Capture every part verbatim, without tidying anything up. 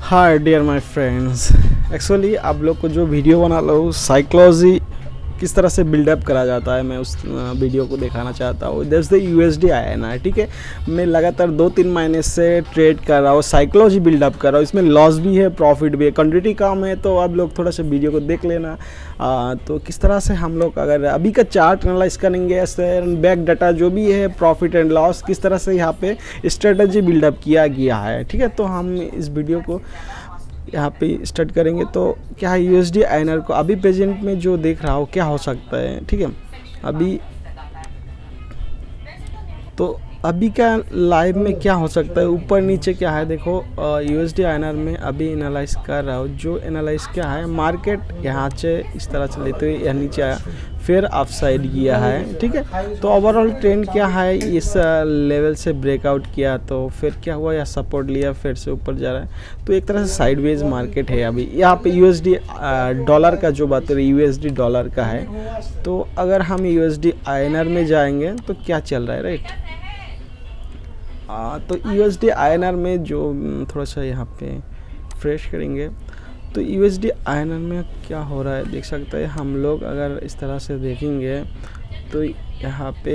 Hi dear my friends, actually आप लोग को जो वीडियो बना लो साइकोलॉजी किस तरह से बिल्डअप करा जाता है, मैं उस वीडियो को दिखाना चाहता हूँ। दस द यूएसडी आया है ना, ठीक है। मैं लगातार दो तीन महीने से ट्रेड कर रहा हूँ, साइकोलॉजी बिल्डअप कर रहा हूँ। इसमें लॉस भी है, प्रॉफिट भी है, क्वांटिटी कम है, तो आप लोग थोड़ा सा वीडियो को देख लेना। आ, तो किस तरह से हम लोग अगर अभी का चार्ट एनालाइज करेंगे, बैक डाटा जो भी है, प्रॉफिट एंड लॉस, किस तरह से यहाँ पे स्ट्रेटजी बिल्डअप किया गया है, ठीक है। तो हम इस वीडियो को यहाँ पे स्टार्ट करेंगे। तो क्या है यूएसडी आईएनआर को अभी प्रेजेंट में जो देख रहा हो क्या हो सकता है, ठीक है। अभी तो अभी का लाइव में क्या हो सकता है, ऊपर नीचे क्या है देखो। यूएसडी आईएनआर में अभी एनालाइज कर रहा हूँ, जो एनालाइज क्या है, मार्केट यहाँ से इस तरह से लेते हुए यहाँ नीचे आया, फिर अप साइड गया है, ठीक है। तो ओवरऑल ट्रेंड क्या है, इस लेवल से ब्रेकआउट किया, तो फिर क्या हुआ, या सपोर्ट लिया, फिर से ऊपर जा रहा है। तो एक तरह से साइडवेज मार्केट है अभी। यहाँ पे यूएसडी डॉलर का जो बात है, यूएसडी डॉलर का है। तो अगर हम यूएसडी आईएनआर में जाएंगे तो क्या चल रहा है, राइट। आ, तो यूएसडी आईएनआर में जो थोड़ा सा यहाँ पे फ्रेश करेंगे, तो यूएसडी आईएनआर में क्या हो रहा है देख सकते हैं हम लोग। अगर इस तरह से देखेंगे तो यहाँ पे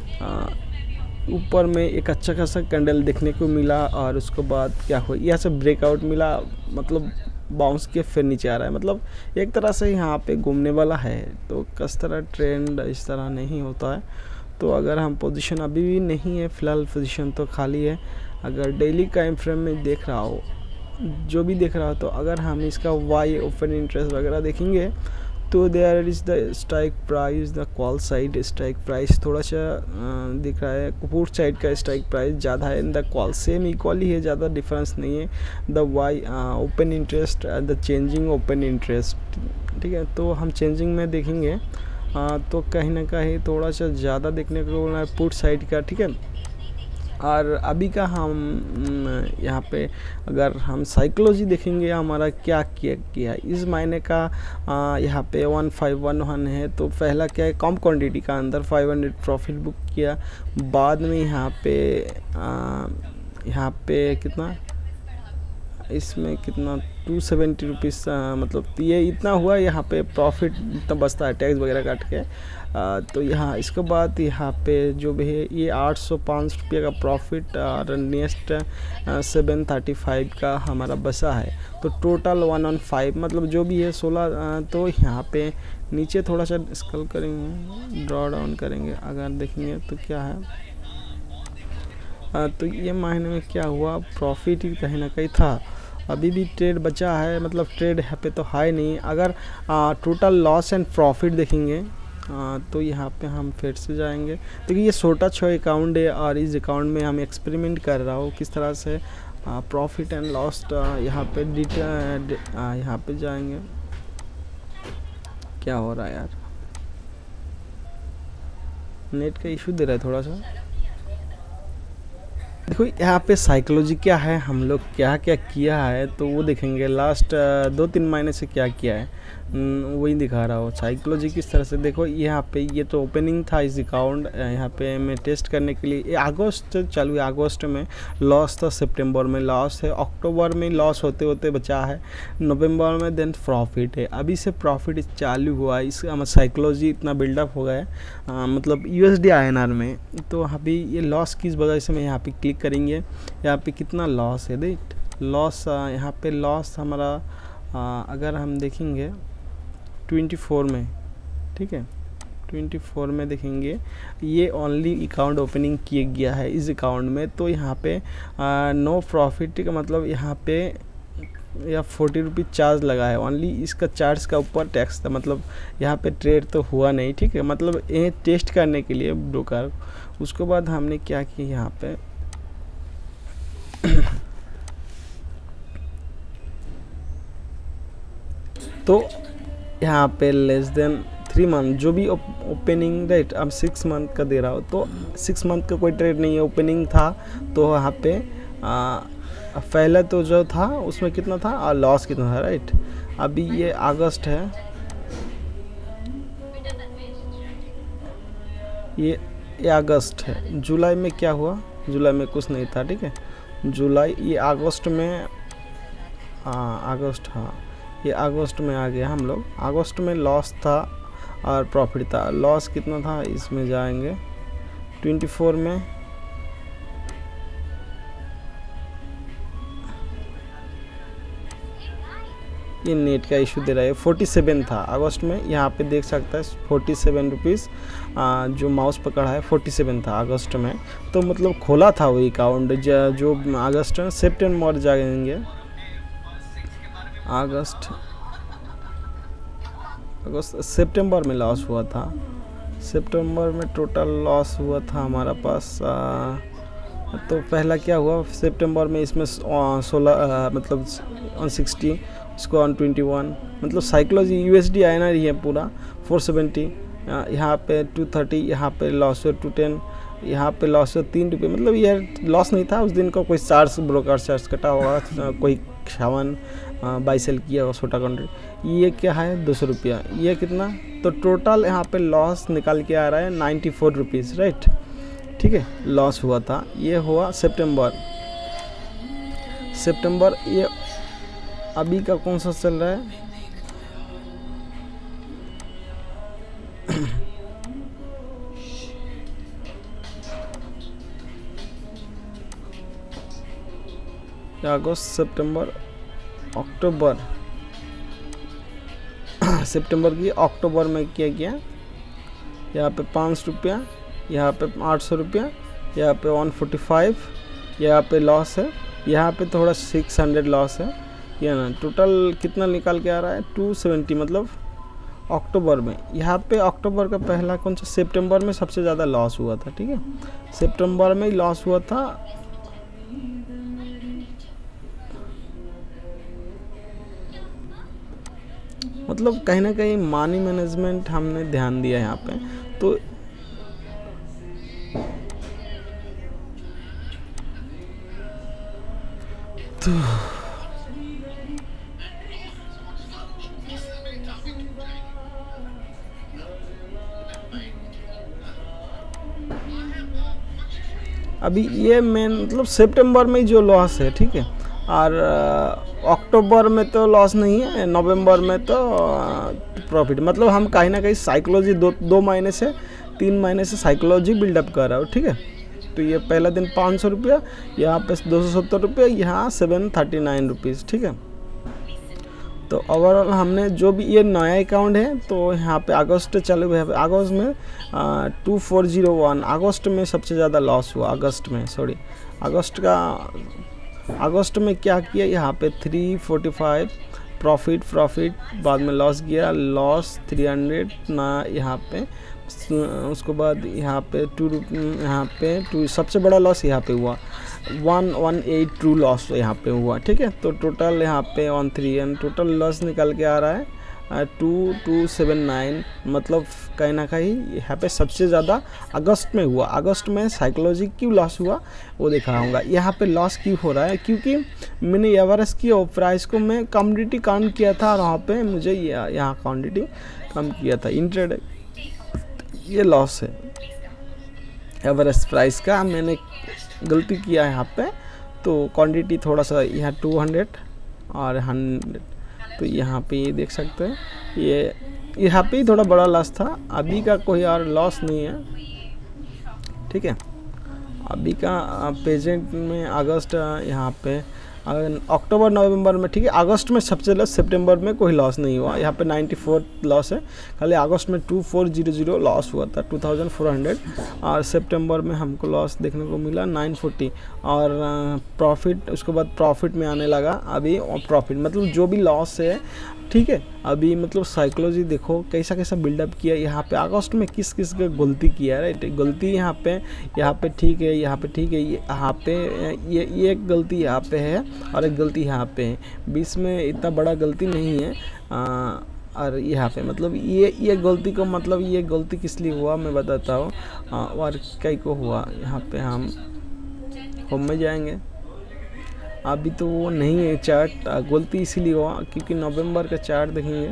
ऊपर में एक अच्छा खासा कैंडल देखने को मिला, और उसके बाद क्या हुआ, यहाँ से ब्रेकआउट मिला, मतलब बाउंस के फिर नीचे आ रहा है। मतलब एक तरह से यहाँ पे घूमने वाला है। तो किस तरह ट्रेंड इस तरह नहीं होता है। तो अगर हम पोजीशन अभी भी नहीं है, फ़िलहाल पोजीशन तो खाली है। अगर डेली टाइम फ्रेम में देख रहा हो, जो भी देख रहा हो, तो अगर हम इसका वाई ओपन इंटरेस्ट वगैरह देखेंगे तो there is the strike price, the call side strike price थोड़ा सा दिख रहा है। पुट साइड का स्ट्राइक प्राइस ज़्यादा है, द कॉल सेम इक्वली है, ज़्यादा डिफरेंस नहीं है। The Y open interest, the changing open interest, ठीक है। तो हम चेंजिंग में देखेंगे आ, तो कहीं ना कहीं थोड़ा सा ज़्यादा देखने को मिला है पुट साइड का, ठीक है। और अभी का हम यहाँ पे अगर हम साइकोलॉजी देखेंगे, हमारा क्या किया किया इस महीने का यहाँ पे वन फाइव वन वन है। तो पहला क्या है, कम क्वांटिटी का अंदर फाइव हंड्रेड प्रॉफिट बुक किया। बाद में यहाँ पे यहाँ पे कितना, इसमें कितना टू सेवेंटी रुपीज़, मतलब ये इतना हुआ। यहाँ पे प्रॉफिट इतना बचता है टैक्स वगैरह काट के। आ, तो यहाँ इसके बाद यहाँ पे जो भी है ये आठ सौ पाँच रुपये का प्रॉफिट, और नेक्स्ट सेवन थर्टी फाइव का हमारा बचा है। तो टोटल वन वन फाइव, मतलब जो भी है सोलह। तो यहाँ पे नीचे थोड़ा सा स्क्रॉल करेंगे, ड्रॉ डाउन करेंगे, अगर देखेंगे तो क्या है। आ, तो ये महीने में क्या हुआ, प्रॉफिट ही कहीं ना कहीं था। अभी भी ट्रेड बचा है, मतलब ट्रेड यहाँ पे तो हाई नहीं। अगर टोटल लॉस एंड प्रॉफिट देखेंगे आ, तो यहाँ पे हम फिर से जाएंगे। तो ये छोटा छो अकाउंट है, और इस अकाउंट में हम एक्सपेरिमेंट कर रहा हूँ किस तरह से प्रॉफिट एंड लॉस यहाँ पे डिटेल यहाँ पे जाएंगे। क्या हो रहा है यार, नेट का इशू दे रहा है थोड़ा सा। देखो यहाँ पे साइकोलॉजी क्या है, हम लोग क्या क्या किया है तो वो देखेंगे। लास्ट दो तीन महीने से क्या किया है वही दिखा रहा हूँ। साइकोलॉजी किस तरह से देखो, यहाँ पे ये तो ओपनिंग था इस अकाउंट, यहाँ पे मैं टेस्ट करने के लिए अगस्त चालू है। अगस्त में लॉस था, सितंबर में लॉस है, अक्टूबर में लॉस होते होते बचा है, नवंबर में देन प्रॉफिट है। अभी से प्रॉफिट चालू हुआ, इसका साइकोलॉजी इतना बिल्डअप हो गया है, मतलब यूएसडी आईएनआर में। तो अभी ये लॉस किस वजह से, मैं यहाँ पे क्लिक करेंगे, यहाँ पे कितना लॉस है, देख लॉस यहाँ पे लॉस हमारा आ, अगर हम देखेंगे ट्वेंटी फोर में, ठीक है, ट्वेंटी फोर में देखेंगे ये ओनली अकाउंट ओपनिंग किया गया है इस अकाउंट में। तो यहाँ पे नो प्रॉफिट, ठीक है, मतलब यहाँ पे या फोर्टी रुपीज़ चार्ज लगा है ओनली। इसका चार्ज का ऊपर टैक्स था, मतलब यहाँ पे ट्रेड तो हुआ नहीं, ठीक है। मतलब ये टेस्ट करने के लिए ब्रोकर। उसके बाद हमने क्या किया यहाँ पे तो यहाँ पे लेस देन थ्री मंथ जो भी ओपनिंग, राइट। अब सिक्स मंथ का दे रहा हो, तो सिक्स मंथ का कोई ट्रेड नहीं है, ओपनिंग था। तो यहाँ पे आ, पहले तो जो था उसमें कितना था और लॉस कितना था, राइट। अभी ये अगस्त है, ये ये अगस्त है। जुलाई में क्या हुआ, जुलाई में कुछ नहीं था, ठीक है। जुलाई, ये अगस्त में हाँ अगस्त, हाँ ये अगस्त में आ गया। हम लोग अगस्त में लॉस था और प्रॉफिट था। लॉस कितना था इसमें जाएंगे चौबीस में, ये नेट का इशू दे रहा है, सैंतालीस था अगस्त में। यहाँ पे देख सकता है सैंतालीस रुपीस जो माउस पकड़ा है सैंतालीस था अगस्त में। तो मतलब खोला था वही अकाउंट जो अगस्त में। सितंबर जाएंगे, अगस्त अगस्त सितंबर में लॉस हुआ था। सितंबर में टोटल लॉस हुआ था हमारा पास आ, तो पहला क्या हुआ सितंबर में, इसमें सोलह मतलब वन सिक्सटी, इसको वन ट्वेंटी वन, मतलब साइकोलॉजी यूएसडी आया ना, ये पूरा फोर सेवेंटी, यहाँ पे टू थर्टी, यहाँ पे लॉस हुआ टू टेन, यहाँ पे लॉस हुआ तीन रुपये। मतलब ये लॉस नहीं था उस दिन का, कोई चार्ज ब्रोकर चार्ज कटा होगा, कोई सामान बाई सेल किया होगा छोटा कंट्री। ये क्या है दो सौ रुपया, ये कितना, तो टोटल यहाँ पे लॉस निकाल के आ रहा है नाइन्टी फोर रुपीज़, राइट। ठीक है, लॉस हुआ था। ये हुआ सितंबर। सितंबर ये अभी का कौन सा चल रहा है, अगस्त, सितंबर, अक्टूबर। सितंबर की अक्टूबर में क्या किया, यहाँ पे पाँच सौ रुपया, यहाँ पे आठ सौ रुपया, यहाँ पे वन फोर्टी फाइव, यहाँ पे लॉस है, यहाँ पे थोड़ा सिक्स हंड्रेड लॉस है। ये ना टोटल कितना निकाल के आ रहा है टू सेवेंटी, मतलब अक्टूबर में। यहाँ पे अक्टूबर का पहला कौन सा, सितंबर में सबसे ज़्यादा लॉस हुआ था। ठीक है, सितंबर में ही लॉस हुआ था। मतलब कहीं ना कहीं मनी मैनेजमेंट हमने ध्यान दिया यहाँ पे। तो तो अभी ये मेन मतलब सितंबर में जो लॉस है, ठीक है, और अक्टूबर में तो लॉस नहीं है, नवंबर में तो प्रॉफिट। मतलब हम कहीं ना कहीं साइकोलॉजी दो दो महीने से तीन महीने से साइकोलॉजी बिल्डअप कर रहा हूँ। ठीक है, तो ये पहला दिन पाँच सौ रुपया, यहाँ पे दो सौ सत्तर रुपये, यहाँ सेवन थर्टी नाइन रुपीज़। ठीक है, तो ओवरऑल हमने जो भी ये नया अकाउंट है, तो यहाँ पे अगस्त चालू है। अगस्त में टू फोर जीरो वन, अगस्त में सबसे ज़्यादा लॉस हुआ। अगस्त में सॉरी अगस्त का अगस्त में क्या किया, यहाँ पे three forty five profit profit बाद में लॉस गया, लॉस थ्री हंड्रेड ना, यहाँ पे उसके बाद यहाँ पे टू यहाँ पे टू सबसे बड़ा लॉस यहाँ पे हुआ, one one eight two loss यहाँ पे हुआ। ठीक है, तो टोटल यहाँ पे one three and total loss निकल के आ रहा है टू टू सेवन नाइन। मतलब कहीं ना कहीं यहाँ पे सबसे ज़्यादा अगस्त में हुआ। अगस्त में साइकोलॉजी क्यों लॉस हुआ वो दिखाऊंगा। यहाँ पे लॉस क्यों हो रहा है, क्योंकि मैंने एवरेज की और प्राइस को मैं क्वान्टिटी काउंट किया था, और वहाँ पे मुझे यहाँ क्वान्टिटी कम किया था इंट्राडे, ये लॉस है। एवरेज प्राइस का मैंने गलती किया है यहाँ पे, तो क्वांटिटी थोड़ा सा यहाँ टू हंड्रेड और हंड्रेड, तो यहाँ पे ये देख सकते हैं, ये यहाँ पे ही थोड़ा बड़ा लॉस था। अभी का कोई और लॉस नहीं है। ठीक है, अभी का प्रेजेंट में अगस्त यहाँ पे अक्टूबर नवंबर में, ठीक है, अगस्त में सबसे लॉस, सितंबर में कोई लॉस नहीं हुआ। यहाँ पे नाइन्टी फोर लॉस है, खाली अगस्त में two four zero zero loss हुआ था, टू थाउजेंड फोर हंड्रेड, और सितंबर में हमको लॉस देखने को मिला नाइन फोर्टी, और प्रॉफिट उसके बाद प्रॉफिट में आने लगा अभी प्रॉफिट। मतलब जो भी लॉस है, ठीक है, अभी मतलब साइकोलॉजी देखो कैसा कैसा बिल्डअप किया। यहाँ पे अगस्त में किस किस का गलती किया है, राइट, गलती यहाँ पे यहाँ पे ठीक है, यहाँ पे ठीक है, यहाँ पे ये ये एक गलती यहाँ पे है और एक गलती यहाँ पे है, बीच में इतना बड़ा गलती नहीं है। आ, और यहाँ पे मतलब ये ये गलती को मतलब ये गलती किस लिए हुआ मैं बताता हूँ, और कई को हुआ। यहाँ पे हम होम में जाएंगे, अभी तो वो नहीं है चार्ट, गलती इसीलिए हुआ क्योंकि नवंबर का चार्ट देखेंगे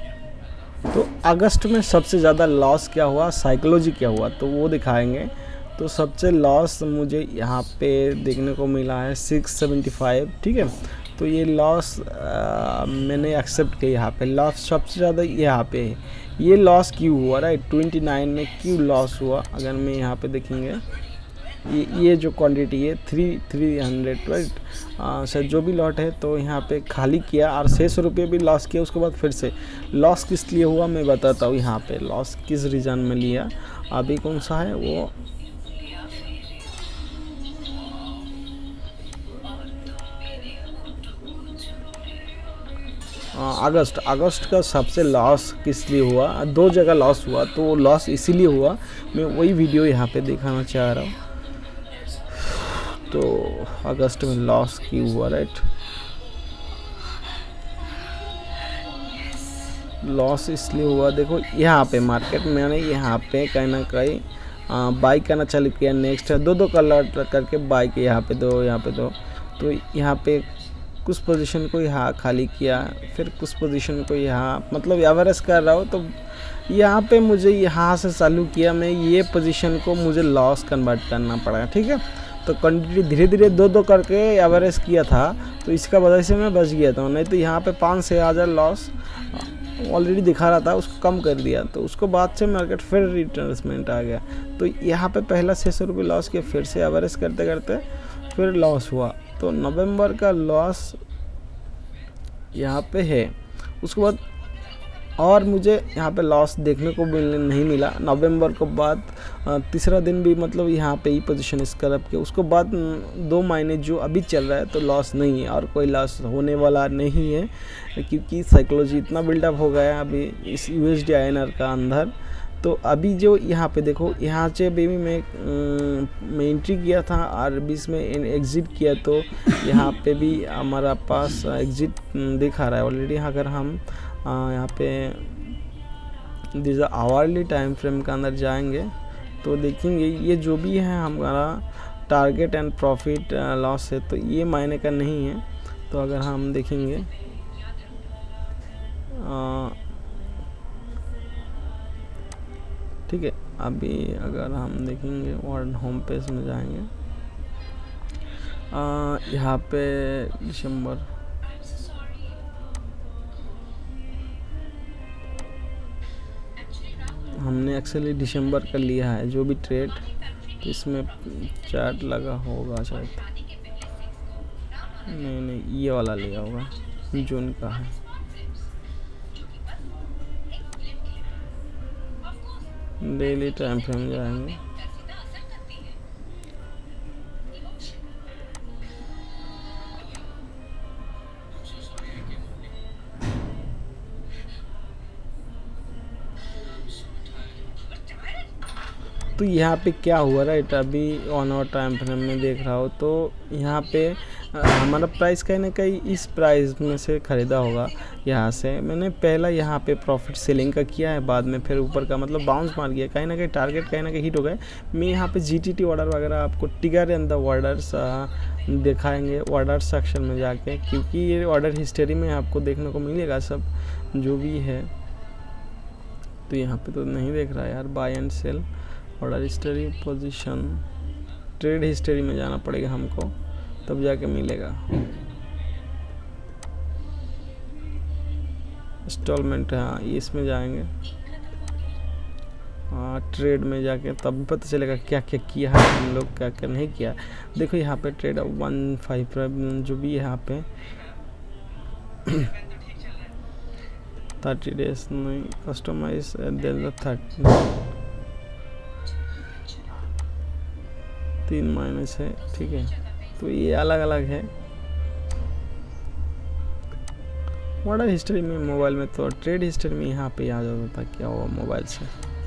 तो अगस्त में सबसे ज़्यादा लॉस क्या हुआ, साइकोलॉजी क्या हुआ, तो वो दिखाएंगे। तो सबसे लॉस मुझे यहाँ पे देखने को मिला है सिक्स सेवेंटी फाइव, ठीक है। तो ये लॉस मैंने एक्सेप्ट किया। यहाँ पे लॉस सबसे ज़्यादा यहाँ पे है। ये लॉस क्यों हुआ, राइट, ट्वेंटी नाइन में क्यों लॉस हुआ, अगर मैं यहाँ पे देखेंगे ये ये जो क्वांटिटी है three three hundred right sir जो भी लॉट है, तो यहाँ पे खाली किया और छः सौ रुपये भी लॉस किया। उसके बाद फिर से लॉस किस लिए हुआ मैं बताता हूँ। यहाँ पे लॉस किस रीज़न में लिया, अभी कौन सा है वो, अगस्त अगस्त का सबसे लॉस किस लिए हुआ, दो जगह लॉस हुआ। तो लॉस इसीलिए हुआ, मैं वही वीडियो यहाँ पे दिखाना चाह रहा हूँ। तो अगस्त में लॉस क्यों हुआ, राइट, लॉस इसलिए हुआ, देखो यहाँ पे मार्केट मैंने यहाँ पे कहीं ना कहीं बाई करना चालू किया। नेक्स्ट दो दो कलर करके बाई किया, यहाँ पे दो यहाँ पे दो, तो यहाँ पे कुछ पोजीशन को यहाँ खाली किया, फिर कुछ पोजीशन को यहाँ मतलब एवरेज कर रहा हूँ। तो यहाँ पे मुझे यहाँ से चालू किया, मैं ये पोजीशन को मुझे लॉस कन्वर्ट करना पड़ा, ठीक है। तो क्वान्टिटी धीरे धीरे दो दो करके एवरेज किया था, तो इसका वजह से मैं बच गया था। नहीं तो यहाँ पे पाँच छः हज़ार लॉस ऑलरेडी दिखा रहा था, उसको कम कर दिया। तो उसको बाद से मार्केट फिर रिट्रेसमेंट आ गया। तो यहाँ पे पहला छः सौ रुपये लॉस किया, फिर से एवरेज करते करते फिर लॉस हुआ। तो नवंबर का लॉस यहाँ पे है। उसके बाद और मुझे यहाँ पे लॉस देखने को मिलने नहीं मिला। नवंबर के बाद तीसरा दिन भी मतलब यहाँ पे ही पोजीशन स्क्रैप किया। उसके बाद दो महीने जो अभी चल रहा है तो लॉस नहीं है और कोई लॉस होने वाला नहीं है, क्योंकि साइकोलॉजी इतना बिल्डअप हो गया है अभी इस यूएसडी आई एन आर का अंदर। तो अभी जो यहाँ पे देखो, यहाँ से बेबी में मैं एंट्री किया था और बीच में एग्ज़िट किया, तो यहाँ पे भी हमारा पास एग्ज़िट दिखा रहा है ऑलरेडी। अगर हम यहाँ पे दिस आवर्ली टाइम फ्रेम के अंदर जाएंगे तो देखेंगे ये जो भी है हमारा टारगेट एंड प्रॉफिट लॉस है, तो ये मायने का नहीं है। तो अगर हम देखेंगे ठीक है, अभी अगर हम देखेंगे वर्ड होम पेज में जाएंगे, यहाँ पे दिसंबर हमने एक्चुअली दिसंबर का लिया है जो भी ट्रेड, तो इसमें चार्ट लगा होगा शायद, नहीं नहीं ये वाला लिया होगा, जून का है। डेली टाइम फ्रेम जाएंगे, तो यहाँ पे क्या हुआ, राइट, अभी वन आवर टाइम फ्रेम में देख रहा हो तो यहाँ पे हमारा प्राइस कहीं ना कहीं इस प्राइस में से ख़रीदा होगा। यहाँ से मैंने पहला यहाँ पे प्रॉफिट सेलिंग का किया है, बाद में फिर ऊपर का मतलब बाउंस मार गया, कहीं ना कहीं टारगेट कहीं ना कहीं हिट हो गए। मैं यहाँ पे जीटीटी ऑर्डर वगैरह आपको टिगर एंड द ऑर्डर्स दिखाएंगे ऑर्डर सेक्शन में जाके, क्योंकि ये ऑर्डर हिस्ट्री में आपको देखने को मिलेगा सब जो भी है। तो यहाँ पे तो नहीं देख रहा है यार, buy and sell order history position, trade history में जाना पड़ेगा हमको, तब जाके मिलेगा। इंस्टॉलमेंट, हाँ इसमें जाएंगे, हाँ ट्रेड में जाके तब पता चलेगा क्या क्या किया है हम लोग, क्या क्या नहीं किया। देखो यहाँ पे ट्रेड वन फाइव फाइव जो भी यहाँ पे थर्टी डेज नहीं कस्टमाइज थर्टी तीन माइनस है, ठीक है। तो ये अलग अलग है ऑर्डर हिस्ट्री में, मोबाइल में तो ट्रेड हिस्ट्री में यहाँ पे आ जाता था क्या हुआ मोबाइल से।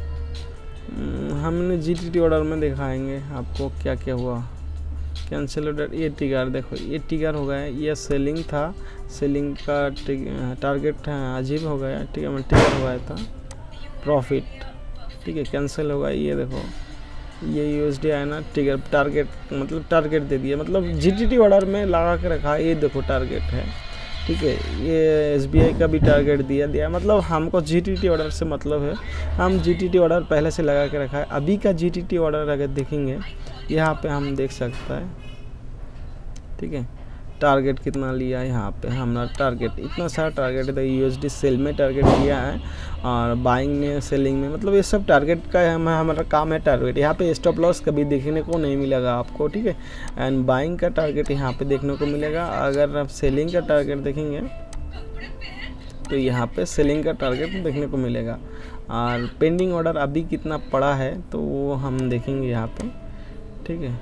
हमने जीटीटी ऑर्डर में दिखाएंगे आपको क्या क्या हुआ। कैंसिल ऑर्डर, ये टिगर देखो, ये टिगर हो गया, ये सेलिंग था, सेलिंग का टारगेट अजीब हो गया, ठीक है, मैं टिगर हो गया था प्रॉफिट, ठीक है, कैंसिल हो गया। ये देखो ये यूएसडी है ना, टिगर टारगेट मतलब टारगेट दे दिया, मतलब जीटीटी ऑर्डर में लगा के रखा है, ये देखो टारगेट है, ठीक है। ये एस बी आई का भी टारगेट दिया दिया मतलब हमको जी टी टी ऑर्डर से मतलब है, हम जी टी टी ऑर्डर पहले से लगा के रखा है। अभी का जी टी टी ऑर्डर अगर देखेंगे यहाँ पे हम देख सकता है, ठीक है, टारगेट कितना लिया है। यहाँ पे हमारा टारगेट इतना सारा टारगेट है, यू एस डी सेल में टारगेट लिया है और बाइंग में सेलिंग में, मतलब ये सब टारगेट का है, हमारा काम है टारगेट। यहाँ पे स्टॉप लॉस कभी देखने को नहीं मिलेगा आपको, ठीक है। एंड बाइंग का टारगेट यहाँ पे देखने को मिलेगा। अगर आप सेलिंग का टारगेट देखेंगे तो यहाँ पे सेलिंग का टारगेट देखने को मिलेगा। और पेंडिंग ऑर्डर अभी कितना पड़ा है तो वो हम देखेंगे यहाँ पे, ठीक है,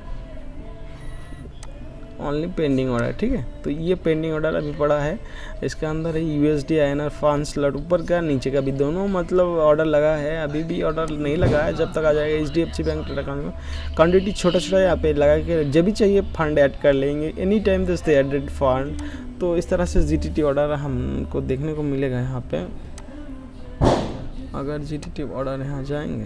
ओनली पेंडिंग ऑर्डर, ठीक है। तो ये पेंडिंग ऑर्डर अभी पड़ा है, इसके अंदर है U S D I N R funds लट ऊपर का नीचे का भी दोनों मतलब ऑर्डर लगा है। अभी भी ऑर्डर नहीं लगा है, जब तक आ जाएगा H D F C bank account में। क्वान्टिटी छोटा छोटा यहाँ पे लगा के जब भी चाहिए फंड ऐड कर लेंगे, any time this the added fund. तो इस तरह से जी टी टी ऑर्डर हमको देखने को मिलेगा यहाँ पे। अगर जी टी टी ऑर्डर यहाँ जाएंगे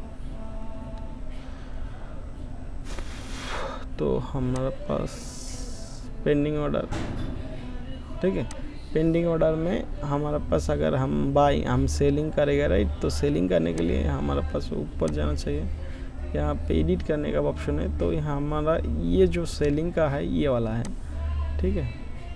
तो हमारे पास पेंडिंग ऑर्डर, ठीक है, पेंडिंग ऑर्डर में हमारे पास अगर हम बाई हम सेलिंग करेगा राइट, तो सेलिंग करने के लिए हमारे पास ऊपर जाना चाहिए। यहाँ पे एडिट करने का ऑप्शन है, तो यहाँ हमारा ये जो सेलिंग का है ये वाला है, ठीक है।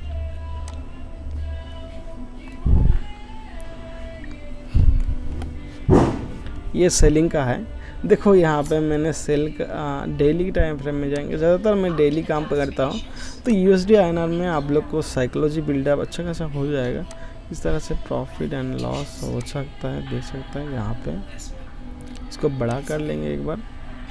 ये सेलिंग का है। देखो यहाँ पे मैंने सेल डेली टाइम फ्रेम में जाएंगे, ज़्यादातर मैं डेली काम पे करता हूँ। तो U S D I N R में आप लोग को साइकोलॉजी बिल्डअप अच्छा खासा हो जाएगा। इस तरह से प्रॉफिट एंड लॉस हो सकता है, देख सकते हैं यहाँ पे। इसको बड़ा कर लेंगे एक बार,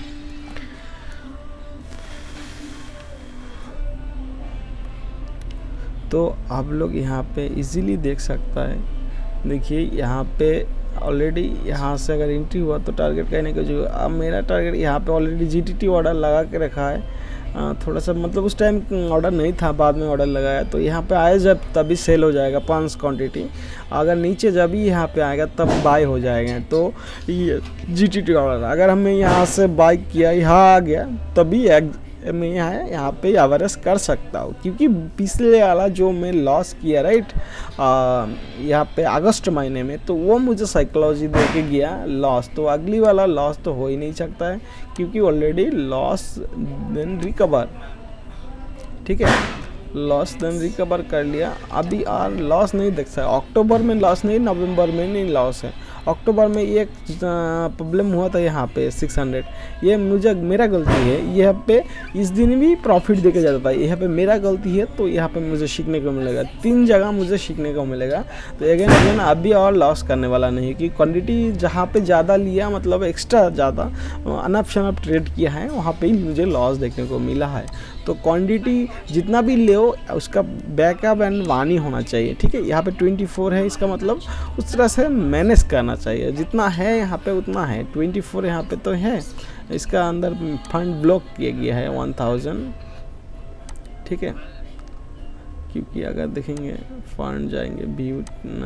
तो आप लोग यहाँ पे इजीली देख सकता है। देखिए यहाँ पे ऑलरेडी यहाँ से अगर एंट्री हुआ तो टारगेट कहने का जो अब मेरा टारगेट यहाँ पे already G T T order लगा के रखा है। आ, थोड़ा सा मतलब उस टाइम ऑर्डर नहीं था, बाद में ऑर्डर लगाया, तो यहाँ पे आए जब तभी सेल हो जाएगा पाँच क्वांटिटी। अगर नीचे जब भी यहाँ पे आएगा तब बाय हो जाएगा। तो ये जी टी टी ऑर्डर अगर हमें यहाँ से बाय किया, यहाँ आ गया, तभी मैं यहाँ यहाँ पे एवरेज कर सकता हूँ, क्योंकि पिछले वाला जो मैं लॉस किया राइट यहाँ पे अगस्त महीने में, तो वो मुझे साइकोलॉजी दे के गया लॉस। तो अगली वाला लॉस तो हो ही नहीं सकता है, क्योंकि ऑलरेडी लॉस देन रिकवर, ठीक है, लॉस देन रिकवर कर लिया। अभी और लॉस नहीं देख सकता। अक्टूबर में लॉस नहीं, नवंबर में नहीं लॉस है। अक्टूबर में एक प्रॉब्लम हुआ था यहाँ पे सिक्स हंड्रेड, ये मुझे मेरा गलती है। यहाँ पे इस दिन भी प्रॉफिट देके जाता था, यहाँ पे मेरा गलती है। तो यहाँ पे मुझे सीखने को मिलेगा, तीन जगह मुझे सीखने को मिलेगा। तो अगेन अगेन अभी और लॉस करने वाला नहीं है, कि क्वांटिटी जहाँ पे ज़्यादा लिया, मतलब एक्स्ट्रा ज़्यादा अनफ शनफ ट्रेड किया है, वहाँ पे ही मुझे लॉस देखने को मिला है। तो क्वांटिटी जितना भी ले उसका बैकअप एंड वानी होना चाहिए, ठीक है। यहाँ पे ट्वेंटी फोर है, इसका मतलब उस तरह से मैनेज करना चाहिए। जितना है यहाँ पे उतना है, ट्वेंटी फोर यहाँ पे तो है। इसका अंदर फंड ब्लॉक किया गया है वन थाउजेंड, ठीक है, क्योंकि अगर देखेंगे फंड जाएंगे व्यू,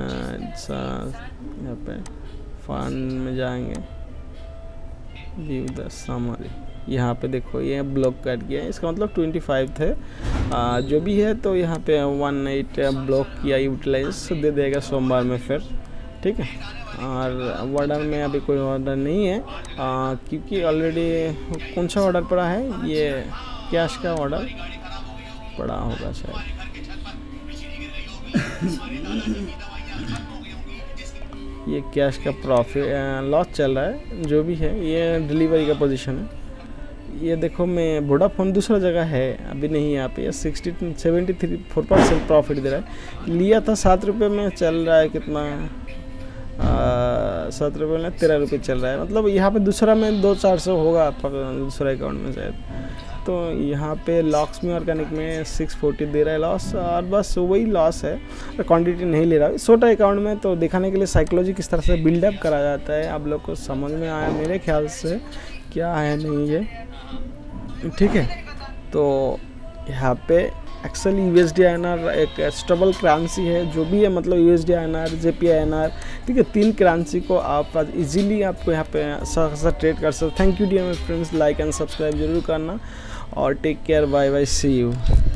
यहाँ पे फंड में जाएंगे व्यू द समरी, यहाँ पे देखो ये ब्लॉक कर दिया है। इसका मतलब ट्वेंटी फाइव थे आ, जो भी है। तो यहाँ पे वन एट ब्लॉक किया, यूटिलाइज दे देगा सोमवार में फिर, ठीक है। और ऑर्डर में अभी कोई ऑर्डर नहीं है, आ, क्योंकि ऑलरेडी कौन सा ऑर्डर पड़ा है, ये कैश का ऑर्डर पड़ा होगा शायद। ये कैश का प्रॉफिट लॉस चल रहा है, जो भी है। ये डिलीवरी का पोजीशन है। ये देखो मैं वोडाफोन दूसरा जगह है, अभी नहीं यहाँ पे। Sixty seventy three four percent profit दे रहा है। लिया था सात रुपये में, चल रहा है कितना, सात रुपये में तेरह रुपये चल रहा है। मतलब यहाँ पे दूसरा में दो चार सौ होगा दूसरा अकाउंट में शायद। तो यहाँ पे लॉक्स में ऑर्गेनिक में सिक्स फोर्टी दे रहा है लॉस, और बस वही लॉस है, क्वांटिटी नहीं ले रहा है छोटा अकाउंट में। तो दिखाने के लिए साइकोलॉजी किस तरह से बिल्डअप करा जाता है, आप लोग को समझ में आया मेरे ख्याल से, क्या है नहीं है, ठीक है। तो यहाँ पे actually U S D I N R एक स्टेबल करेंसी है, जो भी है, मतलब U S D I N R, J P I N R, ठीक है। तीन करेंसी को आप इजीली आपको यहाँ पे सा ट्रेड कर सकते। Thank you dear my friends, like and subscribe जरूर करना, और take care, bye bye, see you.